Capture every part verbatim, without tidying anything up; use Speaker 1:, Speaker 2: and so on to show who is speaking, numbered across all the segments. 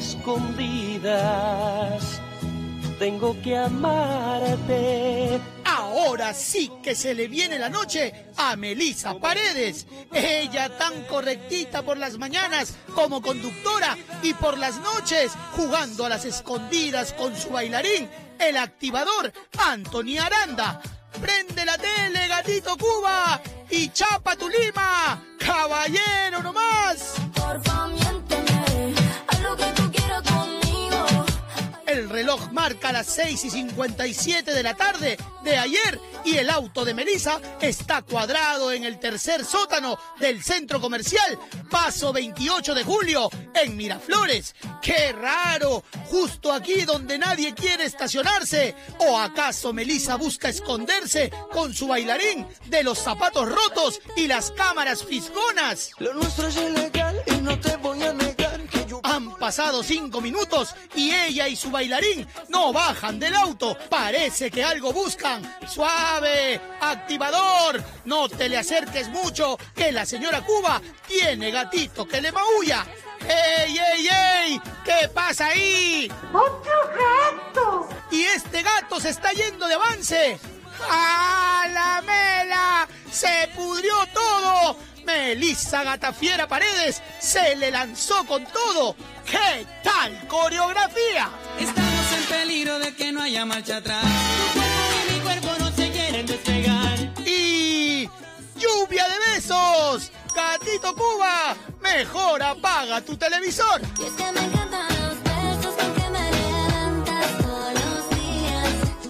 Speaker 1: escondidas. Tengo que amarte.
Speaker 2: Ahora sí que se le viene la noche a Melissa Paredes. Ella tan correctita por las mañanas como conductora y por las noches jugando a las escondidas con su bailarín, el activador Anthony Aranda. Prende la tele, gatito Cuba, y chapa tu lima, caballero nomás.
Speaker 3: Porfa, miénteme, haz lo que tú quieras conmigo.
Speaker 2: El reloj marca las seis y cincuenta y siete de la tarde de ayer y el auto de Melissa está cuadrado en el tercer sótano del centro comercial Paso veintiocho de julio en Miraflores. ¡Qué raro! Justo aquí donde nadie quiere estacionarse. ¿O acaso Melissa busca esconderse con su bailarín de los zapatos rotos y las cámaras fisgonas?
Speaker 1: Lo nuestro es ilegal y no te voy a negar que yo...
Speaker 2: Han pasado cinco minutos y ella y su bailarín no bajan del auto. Parece que algo buscan. ¡Suave! ¡Activador! No te le acerques mucho, que la señora Cuba tiene gatito que le maulla. ¡Ey, ey, ey! ¿Qué pasa ahí?
Speaker 4: ¡Otro gato!
Speaker 2: Y este gato se está yendo de avance. ¡A la mela! ¡Se pudrió todo! Melissa Gatafiera Paredes se le lanzó con todo. ¿Qué tal coreografía?
Speaker 5: Estamos en peligro de que no haya marcha atrás. Tu cuerpo y mi cuerpo no se quieren despegar.
Speaker 2: Y... ¡lluvia de besos! ¡Gatito Cuba! ¡Mejor apaga tu televisor!
Speaker 3: Y es que me encantan los besos porque me levantas todos los días.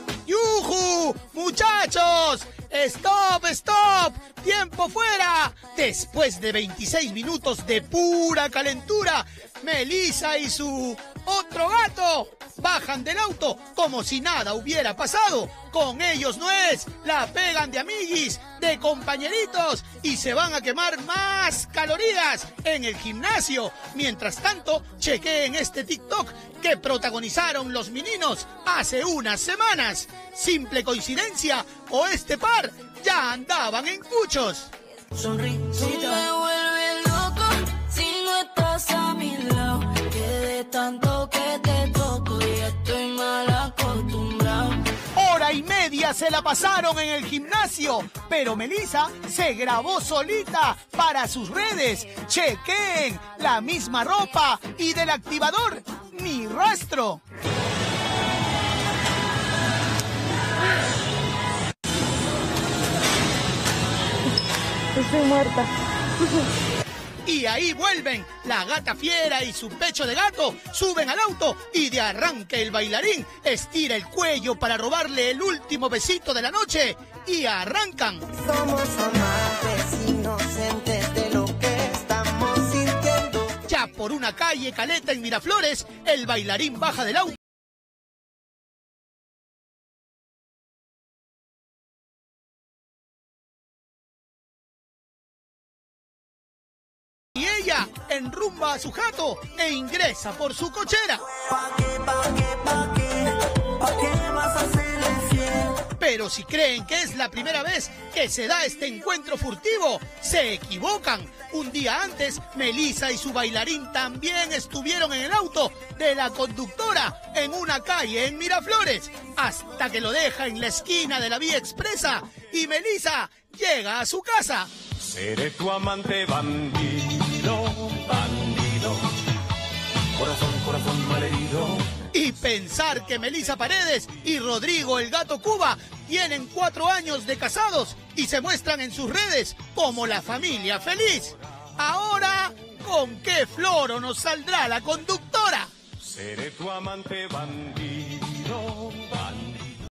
Speaker 2: ¡Yujú! ¡Muchachos! ¡Stop, stop! ¡Tiempo fuera! Después de veintiséis minutos de pura calentura, Melissa y su otro gato bajan del auto como si nada hubiera pasado. Con ellos no es, la pegan de amiguis, de compañeritos y se van a quemar más calorías en el gimnasio. Mientras tanto, chequeen este TikTok que protagonizaron los meninos hace unas semanas. ¿Simple coincidencia o este par ya andaban en cuchos?
Speaker 3: Sonrisita. Me vuelve loco si no estás a mi lado. Que de tanto que te toco y estoy mal acostumbrado.
Speaker 2: Hora y media se la pasaron en el gimnasio, pero Melissa se grabó solita para sus redes. Chequen la misma ropa y del activador ni rastro.
Speaker 4: Estoy muerta.
Speaker 2: Y ahí vuelven la gata fiera y su pecho de gato, suben al auto y de arranque el bailarín estira el cuello para robarle el último besito de la noche y arrancan.
Speaker 6: Somos amantes inocentes de lo que estamos sintiendo.
Speaker 2: Ya por una calle Caleta en Miraflores, el bailarín baja del auto. Y ella enrumba a su jato e ingresa por su cochera.
Speaker 6: ¿Pa' qué, pa' qué, pa' qué? ¿Pa' qué vas a hacerle fiel?
Speaker 2: Pero si creen que es la primera vez que se da este encuentro furtivo, se equivocan. Un día antes, Melissa y su bailarín también estuvieron en el auto de la conductora en una calle en Miraflores, hasta que lo deja en la esquina de la vía expresa y Melissa llega a su casa.
Speaker 1: Seré tu amante bandido, bandido, corazón, corazón malherido.
Speaker 2: Y pensar que Melissa Paredes y Rodrigo el Gato Cuba tienen cuatro años de casados y se muestran en sus redes como la familia feliz. Ahora, ¿con qué floro nos saldrá la conductora?
Speaker 1: Seré tu amante bandido, bandido.